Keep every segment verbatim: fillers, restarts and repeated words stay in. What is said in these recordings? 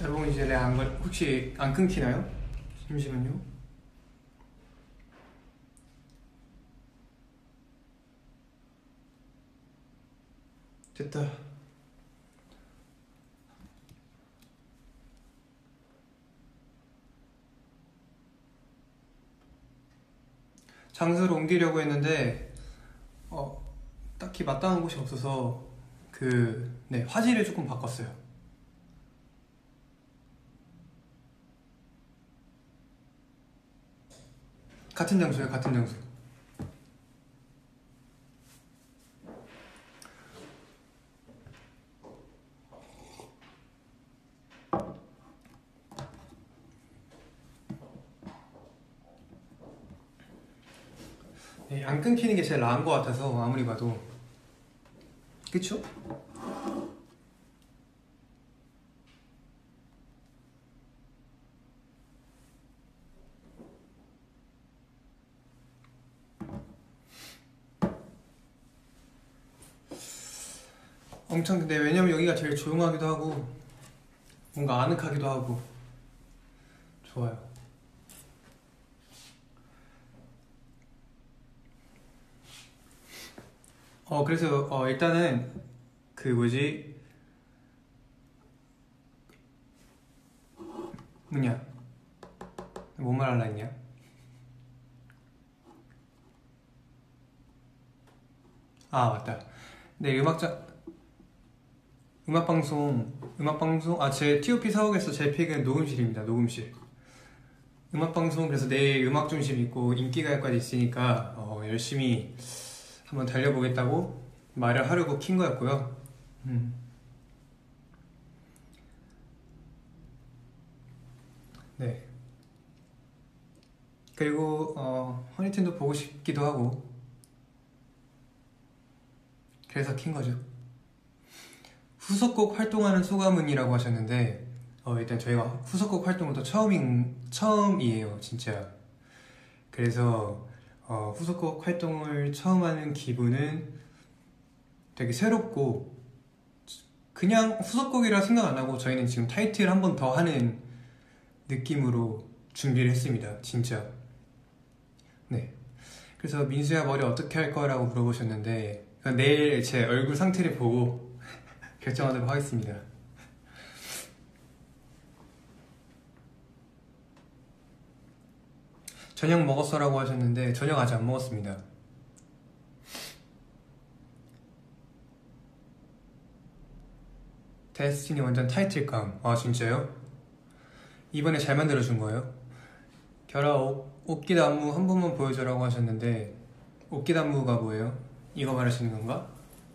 여러분 이제 내 안, 혹시 안 끊기나요? 잠시만요. 됐다. 장소를 옮기려고 했는데 어, 딱히 마땅한 곳이 없어서 그 네, 화질을 조금 바꿨어요. 같은 장소예요, 같은 장소. 네, 안 끊기는 게 제일 나은 것 같아서 아무리 봐도. 그쵸? 엄청. 근데 왜냐면 여기가 제일 조용하기도 하고 뭔가 아늑하기도 하고 좋아요. 어 그래서 어 일단은 그 뭐지 뭐냐 뭐 말하려 했냐. 아 맞다. 네, 음악자 음악방송 음악방송 아 제 티오피 사옥에서 제 픽은 녹음실입니다. 녹음실 음악방송. 그래서 내일 음악중심 있고 인기가요까지 있으니까 어, 열심히 한번 달려보겠다고 말을 하려고 킨 거였고요. 음. 네. 그리고 어, 허니텐도 보고 싶기도 하고 그래서 킨 거죠. 후속곡 활동하는 소감은이라고 하셨는데 어, 일단 저희가 후속곡 활동은 또 처음인, 처음이에요 진짜. 그래서 어, 후속곡 활동을 처음 하는 기분은 되게 새롭고 그냥 후속곡이라 생각 안 하고 저희는 지금 타이틀 한 번 더 하는 느낌으로 준비를 했습니다 진짜. 네. 그래서 민수야 머리 어떻게 할 거라고 물어보셨는데 내일 제 얼굴 상태를 보고 결정하도록 하겠습니다. 저녁 먹었어 라고 하셨는데 저녁 아직 안 먹었습니다. 데스티니 완전 타이틀감. 아 진짜요? 이번에 잘 만들어준 거예요? 결아 옷깃 안무 한 번만 보여줘라고 하셨는데 옷깃 안무가 뭐예요? 이거 말하시는 건가?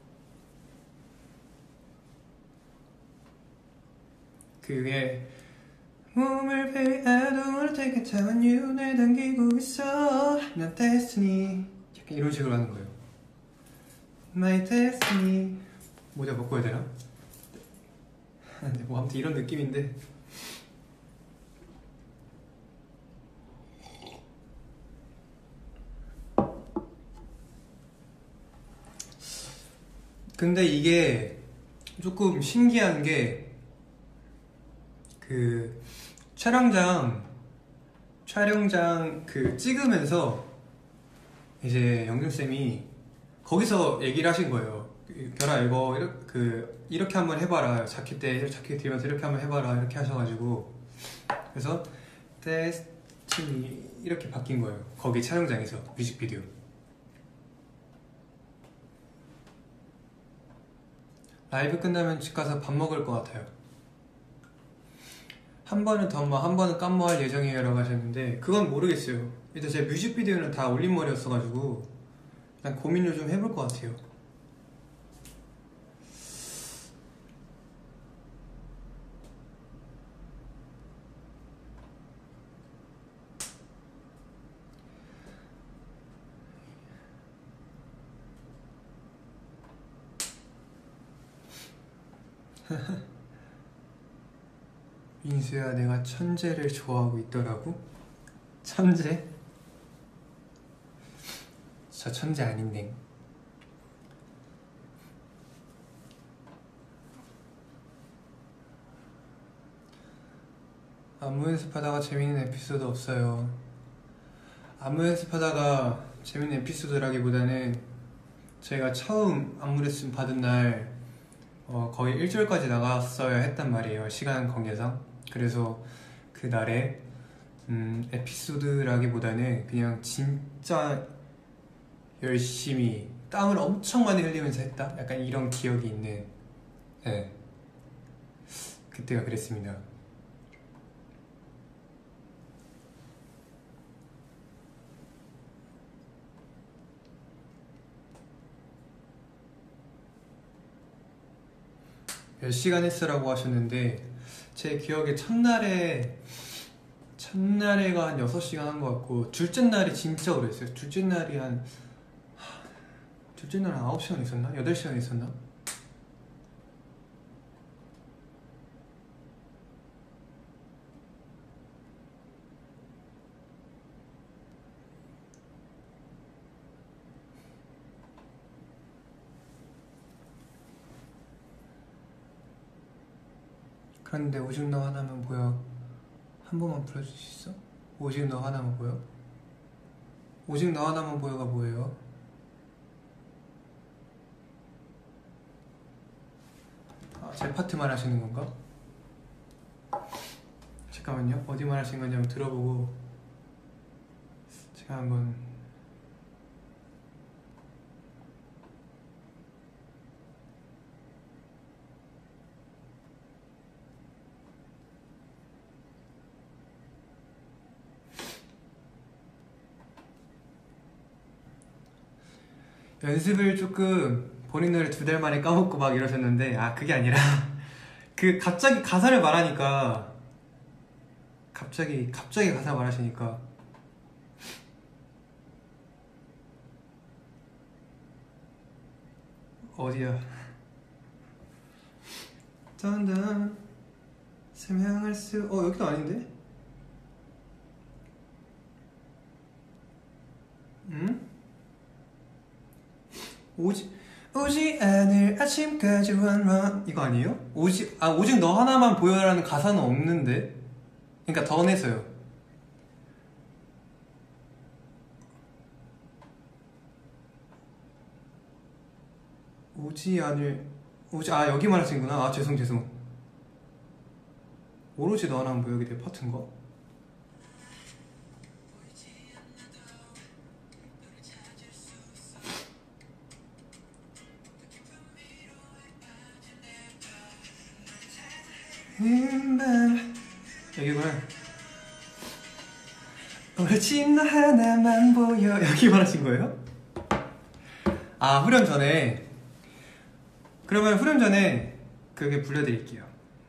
그게 몸을 베어도 되게 타만 윤을 당기고 있어 난 데스티니 약간 이런 식으로 하는 거예요. My destiny. 모자 벗고 해야 되나? 네, 뭐 아무튼 이런 느낌인데 근데 이게 조금 신기한 게 그 촬영장 촬영장 그 찍으면서 이제 영준쌤이 거기서 얘기를 하신 거예요. 결아 이거 이렇게, 그, 이렇게 한번 해봐라. 자켓 때 자켓 들면서 이렇게 한번 해봐라 이렇게 하셔가지고 그래서 데스티니 이렇게 바뀐 거예요. 거기 촬영장에서 뮤직비디오. 라이브 끝나면 집 가서 밥 먹을 것 같아요. 한 번은 덤마 한 번은 깜모 할 예정이에요 라고 하셨는데 그건 모르겠어요. 일단 제 뮤직비디오는 다 올림머리였어가지고 일단 고민을 좀 해볼 것 같아요. 민수야 내가 천재를 좋아하고 있더라고? 천재? 저 천재 아닌데. 안무 연습하다가 재밌는 에피소드 없어요. 안무 연습하다가 재밌는 에피소드라기보다는 제가 처음 안무 레슨 받은 날 어, 거의 일주일까지 나갔어야 했단 말이에요, 시간 관계상. 그래서 그날에 음, 에피소드라기보다는 그냥 진짜 열심히 땀을 엄청 많이 흘리면서 했다? 약간 이런 기억이 있는, 네, 그때가 그랬습니다. 몇 시간 했으라고 하셨는데 제 기억에 첫날에 첫날에가 한 여섯 시간 한 것 같고, 둘째 날이 진짜 오래 했어요. 둘째 날이 한 둘째 날은 아홉 시간 있었나? 여덟 시간 있었나? 그런데 오직 너 하나만 보여. 한 번만 불러줄 수 있어? 오직 너 하나만 보여? 오직 너 하나만 보여가 뭐예요? 아, 제 파트 말하시는 건가? 잠깐만요. 어디 말하시는 건지 한번 들어보고 제가 한번. 연습을 조금 본인 노래 두 달 만에 까먹고 막 이러셨는데, 아, 그게 아니라 그 갑자기 가사를 말하니까 갑자기 갑자기 가사 말하시니까 어디야? 딴딴 설명할 수... 어, 여기도 아닌데? 응? 오지 오지 않을 아침까지 run 이거 아니에요? 오지 아 오직 너 하나만 보여라는 가사는 없는데. 그러니까 더 내서요. 오지 않을 오지 아 여기 말하시는구나. 아 죄송 죄송. 오로지 너 하나만 보여, 여기 내 파트인가? 여기구나. 오로지 너 하나만 보여, 여기 말하신 거예요? 아, 후렴 전에. 그러면 후렴 전에 그게 불러드릴게요.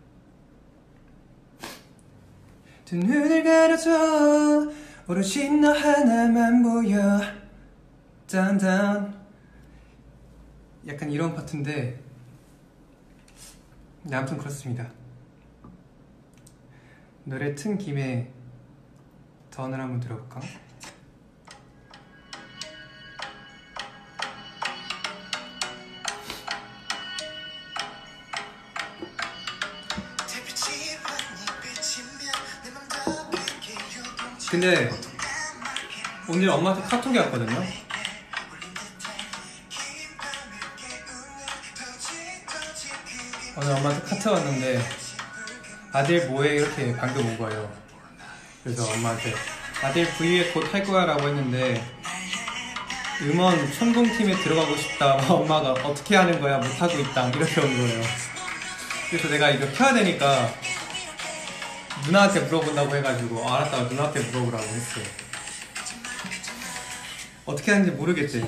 두 눈을 가려줘 오로지 너 하나만 보여 딴딴, 약간 이런 파트인데, 네, 아무튼 그렇습니다. 노래 튼 김에 던을 한번 들어볼까? 근데 오늘 엄마한테 카톡이 왔거든요. 오늘 엄마한테 카톡 왔는데 아들 뭐해? 이렇게 방금 온 거예요. 그래서 엄마한테 아들 브이앱 곧 할 거야 라고 했는데 음원 촌동팀에 들어가고 싶다. 엄마가 어떻게 하는 거야? 못하고 있다. 이렇게 온 거예요. 그래서 내가 이거 켜야 되니까 누나한테 물어본다고 해가지고 아, 알았다고 누나한테 물어보라고 했어요. 어떻게 하는지 모르겠지.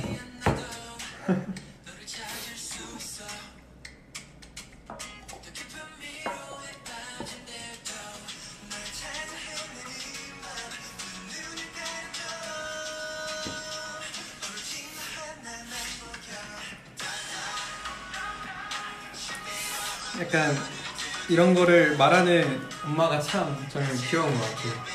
약간 이런 거를 말하는 엄마가 참 저는 귀여운 것 같아요.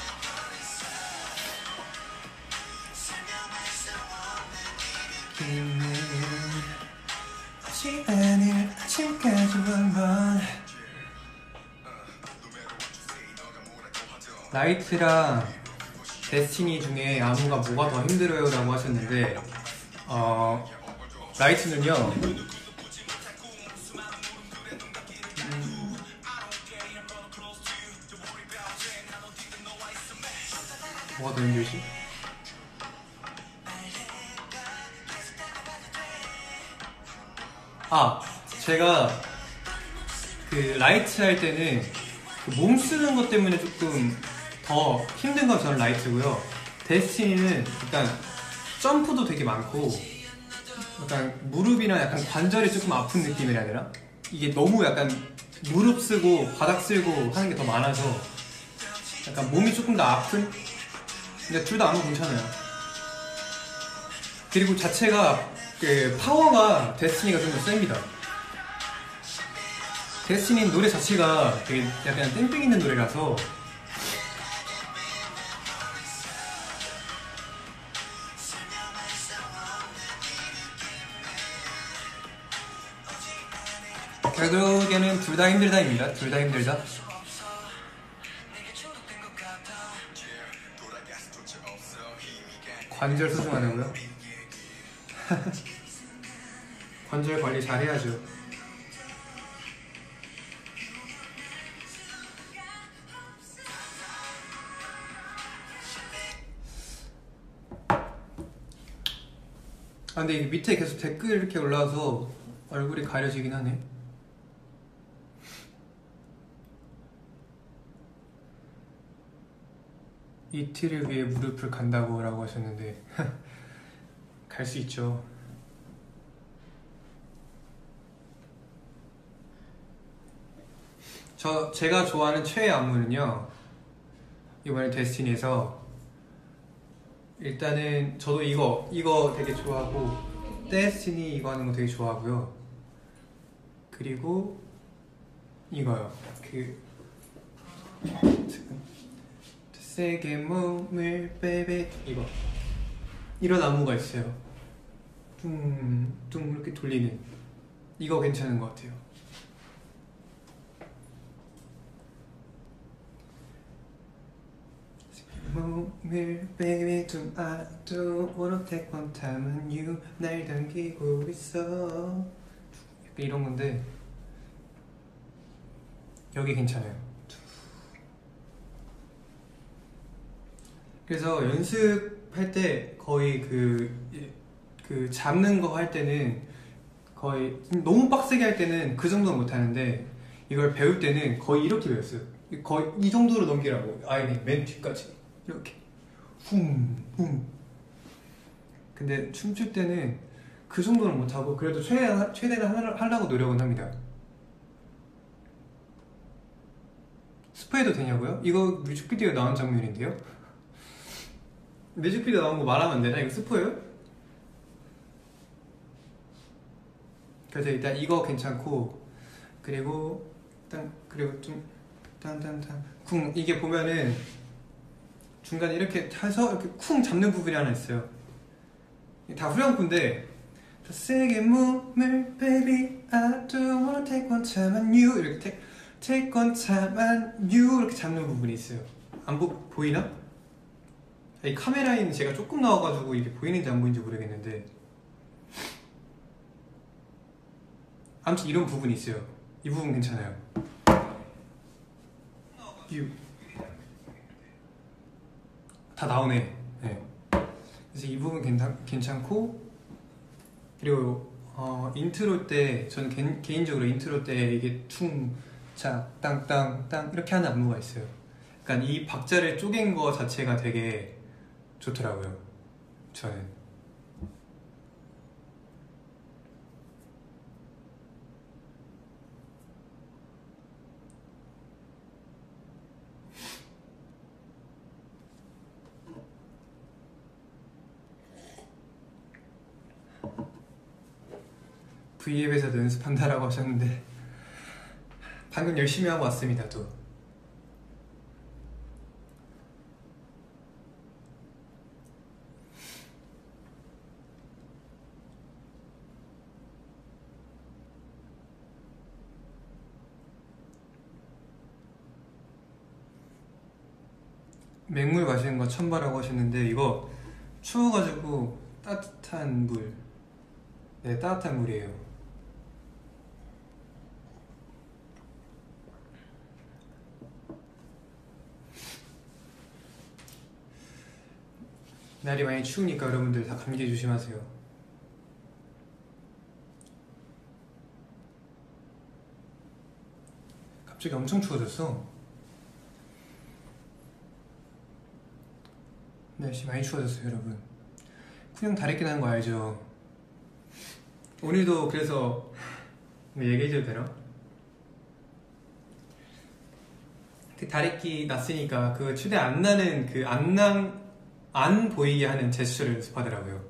오지 않을 아침까지 한번 라이트랑 데스티니 중에 안무가 뭐가 더 힘들어요? 라고 하셨는데 어, 라이트는요 음, 뭐가 더 힘들지? 아 제가 그 라이트 할 때는 그 몸 쓰는 것 때문에 조금 더 힘든 건 저는 라이트고요. 데스티니는 일단 점프도 되게 많고 약간 무릎이나 약간 관절이 조금 아픈 느낌이라 해야 되나? 이게 너무 약간 무릎 쓰고 바닥 쓸고 하는 게 더 많아서 약간 몸이 조금 더 아픈? 근데 둘 다 안무 괜찮아요. 그리고 자체가 그 파워가 데스티니가 좀 더 셉니다. 데스티니 노래 자체가 되게 약간 땡땡 있는 노래라서 결국에는 둘 다 힘들다입니다. 둘 다 힘들다. 관절 소중하다고요? 관절 관리 잘해야죠. 아 근데 이게 밑에 계속 댓글 이렇게 올라와서 얼굴이 가려지긴 하네. 이틀을 위해 무릎을 간다고 라고 하셨는데 갈 수 있죠. 저 제가 좋아하는 최애 안무는요 이번에 데스티니에서 일단은 저도 이거 이거 되게 좋아하고 데스티니 이거 하는 거 되게 좋아하고요. 그리고 이거요. 그 세게 몸을 빼빼 이거 이런 안무가 있어요. 뚱뚱 이렇게 돌리는 이거 괜찮은 것 같아요. 몸을 baby 좀 I don't wanna take one time on you 날 당기고 있어 이런 건데 여기 괜찮아요. 그래서 연습할 때 거의 그, 그 잡는 거 할 때는 거의 너무 빡세게 할 때는 그 정도는 못하는데 이걸 배울 때는 거의 이렇게 배웠어요. 거의 이 정도로 넘기라고 아예 맨 뒤까지 이렇게 훔훔. 근데 춤출 때는 그 정도는 못하고 그래도 최대한, 최대한 하려고 노력은 합니다. 스포해도 되냐고요? 이거 뮤직비디오 나온 장면인데요? 뮤직비디오 나온 거 말하면 안 되나? 이거 스포예요? 그래서 일단 이거 괜찮고 그리고 일단 그리고 좀 딴딴딴 쿵 이게 보면은 중간에 이렇게 타서 이렇게 쿵 잡는 부분이 하나 있어요. 다 후렴구인데 세게 몸을 baby I don't wanna take one time on you 이렇게 take, take one time on you 이렇게 잡는 부분이 있어요. 안 보, 보이나? 이 카메라에는 제가 조금 나와가지고 이게 보이는지 안 보이는지 모르겠는데 아무튼 이런 부분이 있어요. 이 부분 괜찮아요. 유. 다 나오네. 네. 그래서 이 부분 괜찮, 괜찮고 그리고 어, 인트로 때 저는 개, 개인적으로 인트로 때 이게 퉁, 자, 땅, 땅, 땅 이렇게 하는 안무가 있어요. 그러니까 이 박자를 쪼갠 거 자체가 되게 좋더라고요. 저는. V앱에서도 연습한다라고 하셨는데 방금 열심히 하고 왔습니다. 또 맹물 마시는 거 처음 봐라고 하셨는데 이거 추워가지고 따뜻한 물, 네 따뜻한 물이에요. 날이 많이 추우니까 여러분들 다 감기 조심하세요. 갑자기 엄청 추워졌어. 날씨 많이 추워졌어요 여러분. 그냥 다래끼 나는 거 알죠? 오늘도 그래서 뭐 얘기해줘도 되나? 그 다래끼 났으니까 그 최대한 안 나는 그 안 난 안 보이게 하는 제스처를 연습하더라고요.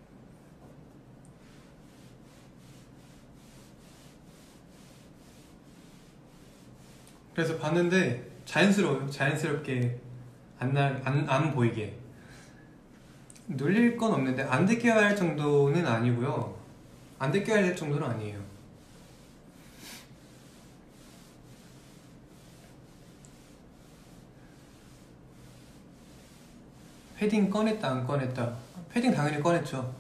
그래서 봤는데 자연스러워요. 자연스럽게 안, 나, 안, 안 보이게. 놀릴 건 없는데 안 듣게 할 정도는 아니고요. 안 듣게 할 정도는 아니에요. 패딩 꺼냈다 안 꺼냈다. 패딩 당연히 꺼냈죠.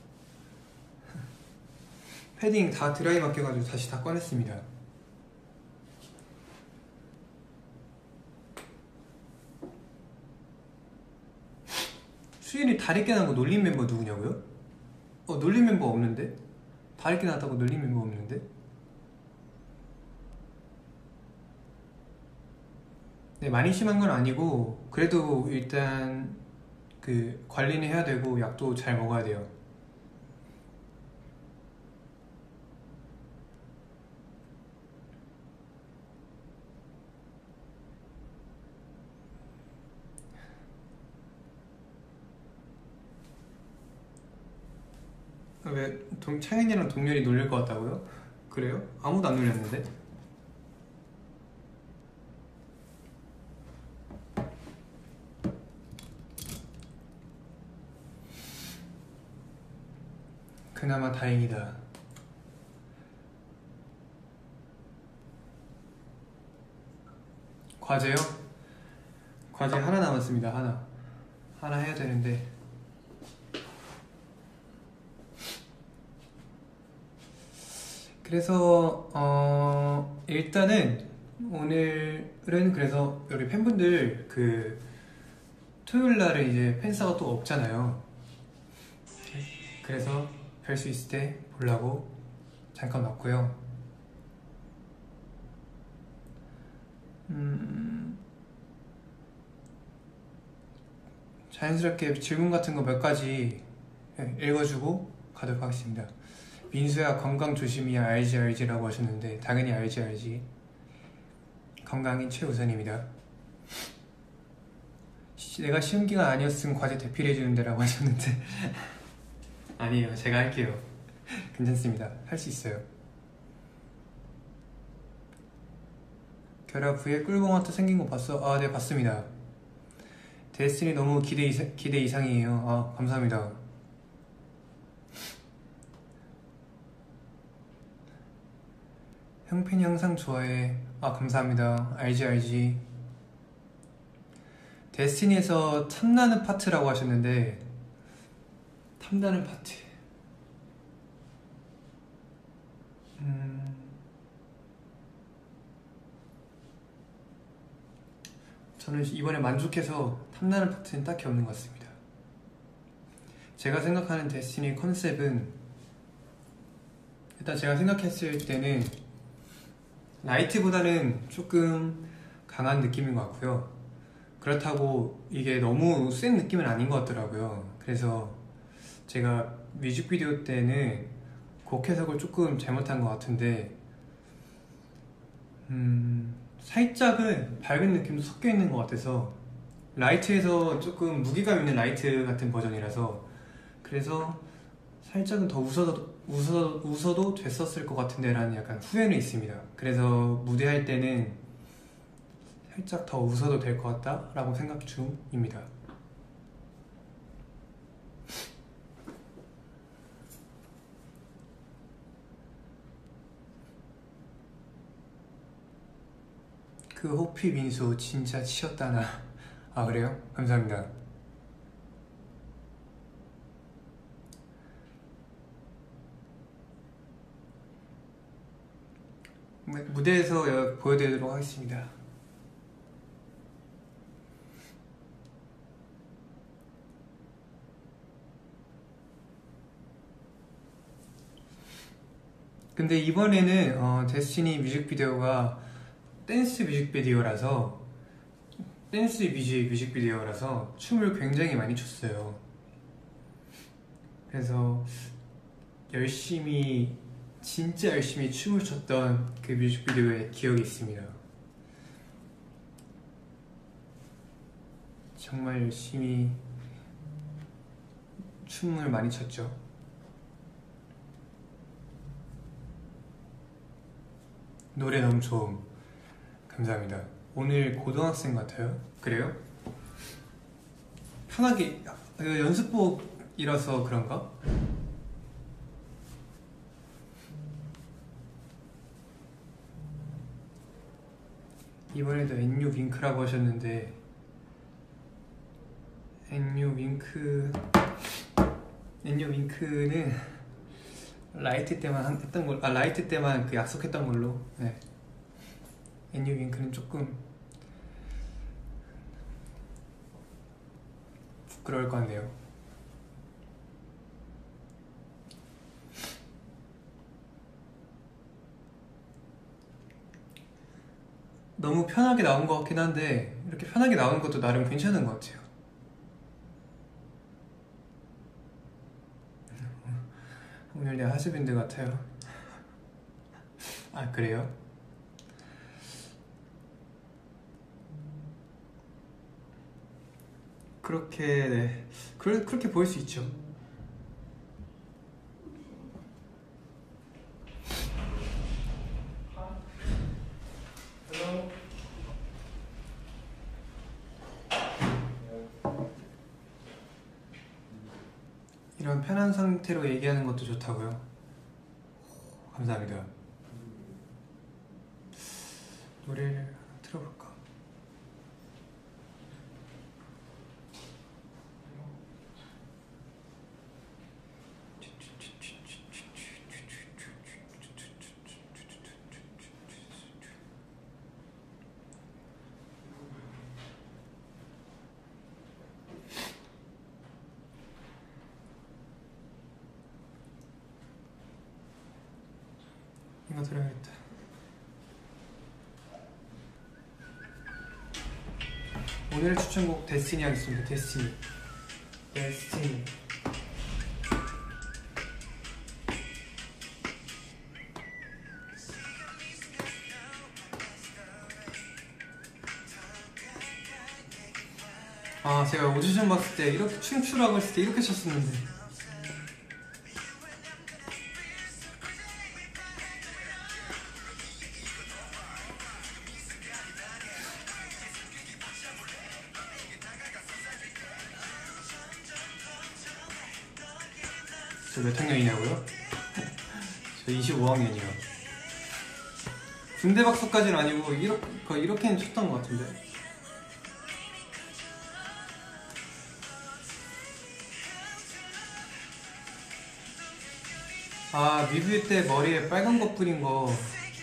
패딩 다 드라이 맡겨가지고 다시 다 꺼냈습니다. 수일이 다리깨 난 거 놀린 멤버 누구냐고요? 어 놀린 멤버 없는데? 다리깨 났다고 놀린 멤버 없는데? 네 많이 심한 건 아니고 그래도 일단 그 관리는 해야 되고 약도 잘 먹어야 돼요. 왜 동, 창현이랑 동렬이 놀릴 것 같다고요? 그래요? 아무도 안 놀렸는데? 그나마 다행이다. 과제요? 과제 하나 남았습니다. 하나 하나 해야 되는데 그래서 어 일단은 오늘은 그래서 우리 팬분들 그 토요일날은 이제 팬싸가 또 없잖아요. 그래서 뵐 수 있을 때 보려고 잠깐 왔고요. 음 자연스럽게 질문 같은 거 몇 가지 읽어주고 가도록 하겠습니다. 민수야 건강 조심이야 알지 알지 라고 하셨는데 당연히 알지 알지. 건강이 최우선입니다. 내가 시험 기간 아니었으면 과제 대필해주는데 라고 하셨는데 아니에요 제가 할게요. 괜찮습니다. 할 수 있어요. 결합 후에 꿀봉아트 생긴 거 봤어? 아 네 봤습니다. 데스티니 너무 기대, 이사, 기대 이상이에요. 아 감사합니다. 형팬이 항상 좋아해. 아 감사합니다. 알지 알지. 데스티니에서 탐나는 파트라고 하셨는데 탐나는 파트 음... 저는 이번에 만족해서 탐나는 파트는 딱히 없는 것 같습니다. 제가 생각하는 데스티니 컨셉은 일단 제가 생각했을 때는 라이트보다는 조금 강한 느낌인 것 같고요. 그렇다고 이게 너무 센 느낌은 아닌 것 같더라고요. 그래서 제가 뮤직비디오 때는 곡 해석을 조금 잘못한 것 같은데 음... 살짝은 밝은 느낌도 섞여 있는 것 같아서 라이트에서 조금 무게감 있는 라이트 같은 버전이라서 그래서 살짝은 더 웃어도, 웃어, 웃어도 됐었을 것 같은데 라는 약간 후회는 있습니다. 그래서 무대할 때는 살짝 더 웃어도 될 것 같다 라고 생각 중입니다. 그 호피 민수 진짜 치였다 나. 아 그래요? 감사합니다. 무대에서 보여드리도록 하겠습니다. 근데 이번에는 어, 데스티니 뮤직비디오가 댄스 뮤직비디오라서 댄스 뮤직 뮤직비디오라서 춤을 굉장히 많이 췄어요. 그래서 열심히 진짜 열심히 춤을 췄던 그 뮤직비디오의 기억이 있습니다. 정말 열심히 춤을 많이 췄죠. 노래 너무 좋음. 감사합니다. 오늘 고등학생 같아요? 그래요? 편하게 연습복이라서 그런가? 이번에도 엔유 윙크라고 하셨는데 엔유 윙크 엔유 윙크는 라이트 때만 했던 걸, 아 라이트 때만 그 약속했던 걸로. 네. 엔유 윙크는 조금 부끄러울 것 같네요. 너무 편하게 나온 것 같긴 한데 이렇게 편하게 나온 것도 나름 괜찮은 것 같아요. 오늘 내 하즈밴드 같아요. 아 그래요? 그렇게 네 그, 그렇게 보일 수 있죠. 이런 편한 상태로 얘기하는 것도 좋다고요? 감사합니다. 노래를 틀어볼까? 이거 들어야겠다. 오늘의 추천곡 데스티니 하겠습니다. 데스티니 데스티니 아 제가 오디션 봤을 때 이렇게 춤추라고 했을 때 이렇게 췄었는데 저 몇 학년이냐고요? 저 이십오 학년이요. 군대 박사까지는 아니고 이렇게, 거의 이렇게는 쳤던 것 같은데. 아 뮤비 때 머리에 빨간 거 뿌린 거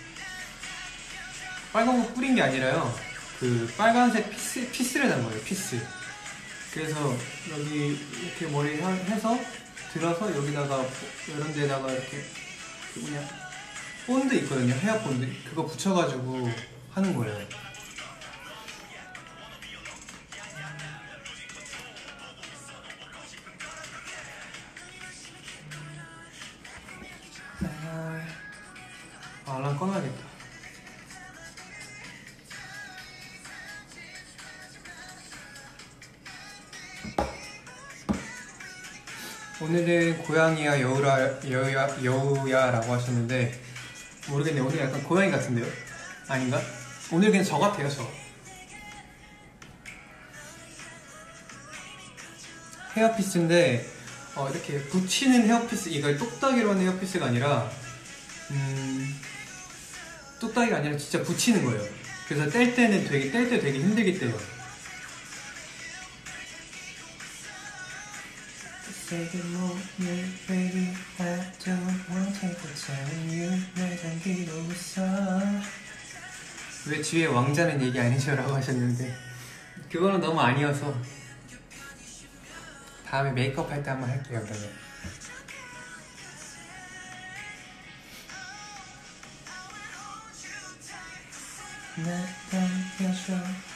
빨간 거 뿌린 게 아니라요. 그 빨간색 피스, 피스를 난 거예요. 피스. 그래서 여기 이렇게 머리 해서 들어서 여기다가 이런 데다가 이렇게 그 뭐냐 본드 있거든요. 헤어 본드 그거 붙여가지고 하는 거예요. 아, 알람 꺼놔야겠다. 오늘은 고양이야 여우라, 여우야, 여우야라고 하셨는데 모르겠네. 오늘 약간 고양이 같은데요? 아닌가? 오늘 그냥 저 같아요. 저 헤어피스인데 어, 이렇게 붙이는 헤어피스, 이걸 똑딱이로 하는 헤어피스가 아니라 음, 똑딱이가 아니라 진짜 붙이는 거예요. 그래서 뗄 때는 되게 뗄 때 되게 힘들게 떼요. Baby move me baby I don't want to tell you 날 잠기고 있어. 왜 뒤에 왕자는 얘기 아니죠? 라고 하셨는데 그거는 너무 아니어서 다음에 메이크업 할 때 한번 할게요. 그러면 날 당겨줘.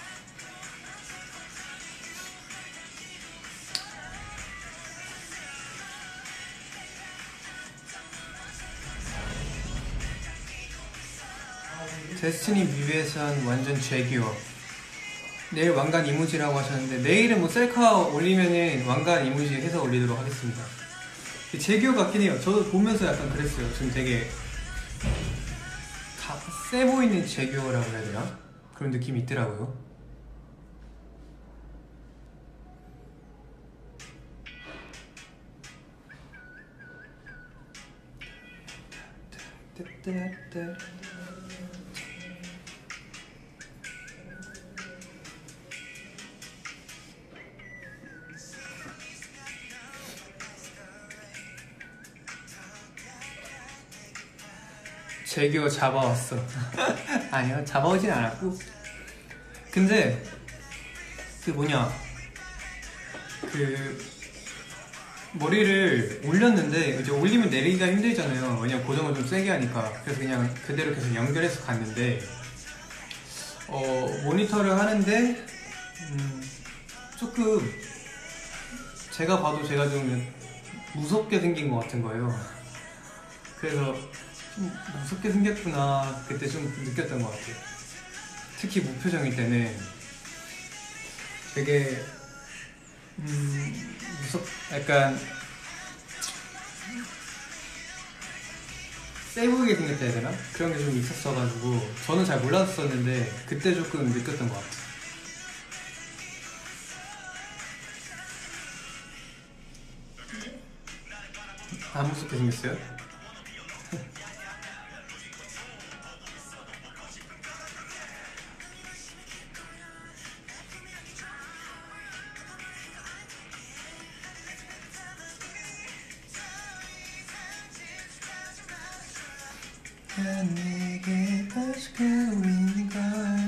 데스티니 뮤에선 완전 제규어. 내일 왕관 이모지라고 하셨는데 내일은 뭐 셀카 올리면은 왕관 이모지 해서 올리도록 하겠습니다. 제규어 같긴 해요. 저도 보면서 약간 그랬어요. 좀 되게 다 세 보이는 제규어라고 해야 되나? 그런 느낌이 있더라고요. 제규어 잡아왔어. 아니요, 잡아오진 않았고. 근데 그 뭐냐 그 머리를 올렸는데 이제 올리면 내리기가 힘들잖아요. 왜냐면 고정을 좀 세게 하니까. 그래서 그냥 그대로 계속 연결해서 갔는데 어 모니터를 하는데 음, 조금 제가 봐도 제가 좀 무섭게 생긴 것 같은 거예요. 그래서 좀 무섭게 생겼구나 그때 좀 느꼈던 것 같아요. 특히 무표정일 때는 되게 음 무섭 약간 세 보이게 생겼다 해야 되나? 그런 게 좀 있었어가지고 저는 잘 몰랐었는데 그때 조금 느꼈던 것 같아요. 안 무섭게 생겼어요? 내게 다시 그린 걸.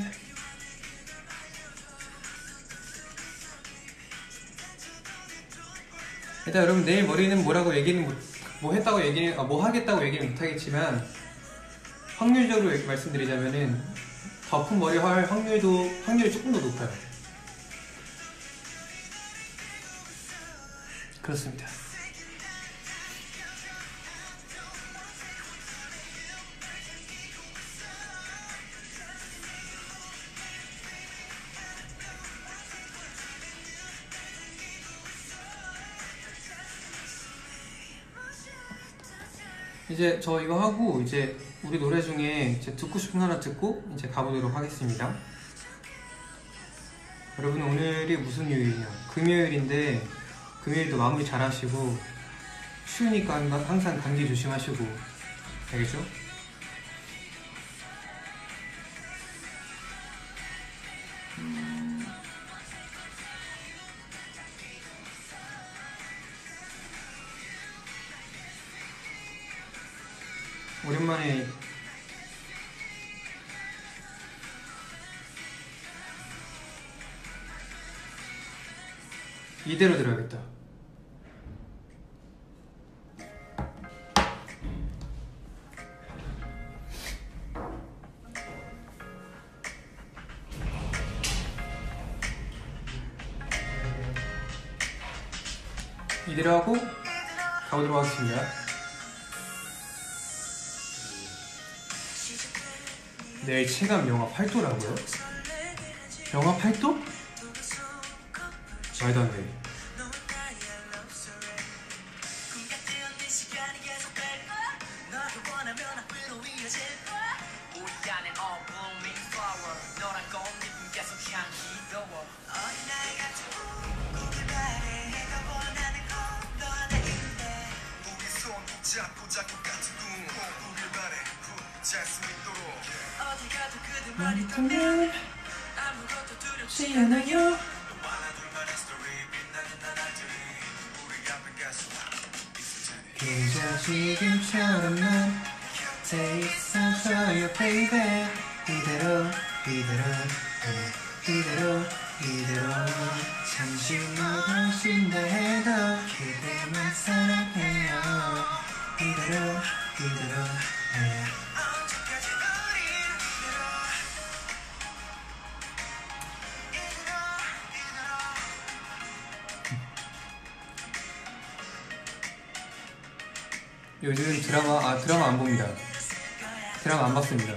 일단 여러분 내일 머리는 뭐라고 얘기는 못, 뭐 했다고 얘기는 아, 뭐 하겠다고 얘기는 못하겠지만 확률적으로 말씀드리자면은 덮은 머리 할 확률도 확률이 조금 더 높아요. 그렇습니다. 이제 저 이거 하고 이제 우리 노래 중에 이제 듣고 싶은 거 하나 듣고 이제 가보도록 하겠습니다. 여러분 오늘이 무슨 요일이냐? 금요일인데 금요일도 마무리 잘 하시고 추우니까 항상 감기 조심하시고 알겠죠? 음... 오랜만에 이대로 들어야겠다. 이대로 하고 가보도록 하겠습니다. 내일 체감 영하 팔 도라고요? 영하 팔 도? 말도 안 돼. 많이 통해 아무것도 두렵지 않아요. 그저 지금처럼만 곁에 있어줘요 baby. 이대로 이대로 이대로 이대로 잠시만 당신다 해도 그대만 사랑해요. 이대로 이대로 언제까지 우린 요즘 드라마, 아 드라마 안 봅니다. 드라마 안 봤습니다.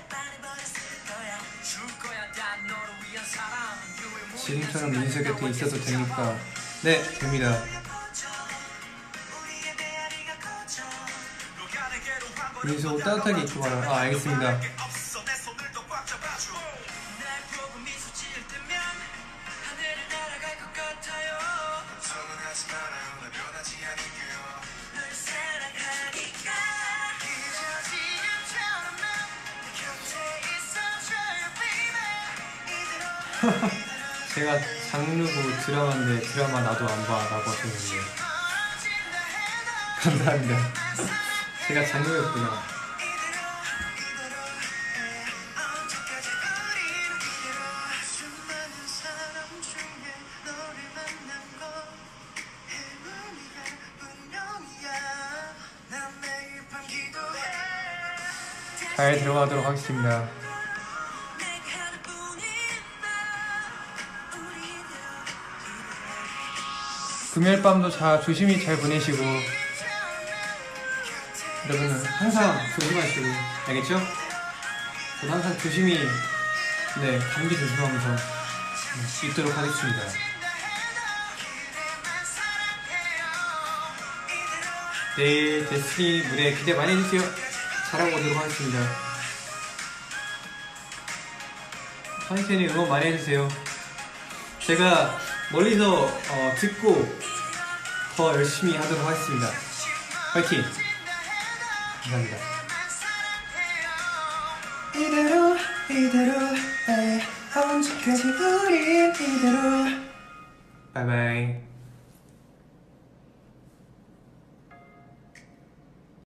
지금처럼 민수 곁에 있어도 됩니까? 네, 됩니다. 민수 옷 따뜻하게 입고 가라. 아, 알겠습니다. 제가 장르고 드라마인데 드라마 나도 안 봐 라고 하셨는데 감사합니다. 제가 장르였구나. 잘 들어가도록 하겠습니다. 금요일 밤도 자 조심히 잘 보내시고 여러분은 항상 조심하시고 알겠죠? 저도 항상 조심히 네 감기 조심하면서 네, 있도록 하겠습니다. 내일 데스티니 무대 기대 많이 해주세요. 잘하고 오도록 하겠습니다. 선생님 응원 많이 해주세요. 제가 멀리서 어, 듣고 더 열심히 하도록 하겠습니다. 화이팅! 감사합니다. 이대로 이대로 언제까지 우린 이대로 바이바이.